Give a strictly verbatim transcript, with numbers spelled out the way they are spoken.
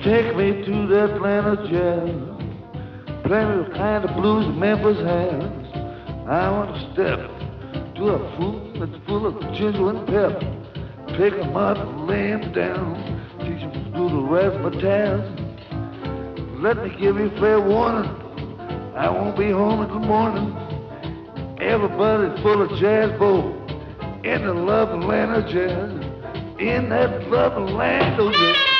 Take me to that land of jazz. Play me the kind of blues Memphis has. I want to step to a fruit that's full of ginger and pep. Pick 'em up and lay 'em down. Teach 'em to do the razzmatazz. Let me give you fair warning. I won't be home until morning. Everybody's full of jazz bowl. In the loving land of jazz. In that loving land of jazz.